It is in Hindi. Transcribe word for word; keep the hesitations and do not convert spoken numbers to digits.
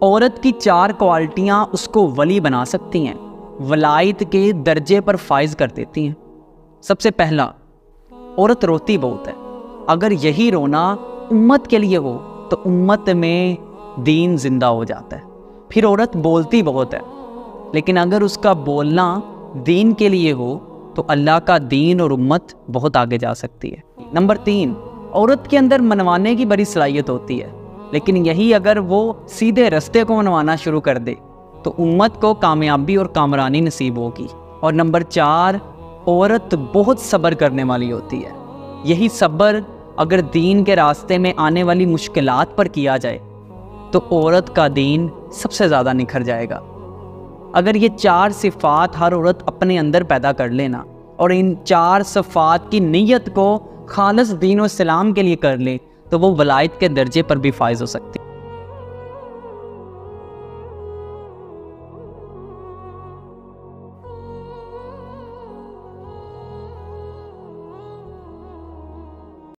औरत की चार क्वालिटियाँ उसको वली बना सकती हैं, वलायत के दर्जे पर फाइज कर देती हैं। सबसे पहला, औरत रोती बहुत है। अगर यही रोना उम्मत के लिए हो तो उम्मत में दीन जिंदा हो जाता है। फिर औरत बोलती बहुत है, लेकिन अगर उसका बोलना दीन के लिए हो तो अल्लाह का दीन और उम्मत बहुत आगे जा सकती है। नंबर तीन, औरत के अंदर मनवाने की बड़ी सलाहियत होती है, लेकिन यही अगर वो सीधे रास्ते को मनवाना शुरू कर दे तो उम्मत को कामयाबी और कामरानी नसीब होगी। और नंबर चार, औरत बहुत सब्र करने वाली होती है। यही सब्र अगर दीन के रास्ते में आने वाली मुश्किलात पर किया जाए तो औरत का दीन सबसे ज़्यादा निखर जाएगा। अगर ये चार सिफ़ात हर औरत अपने अंदर पैदा कर लेना और इन चार सिफ़ात की नीयत को खालिस दीन और इस्लाम के लिए कर ले तो वो वलायत के दर्जे पर भी फाइज हो सकती है।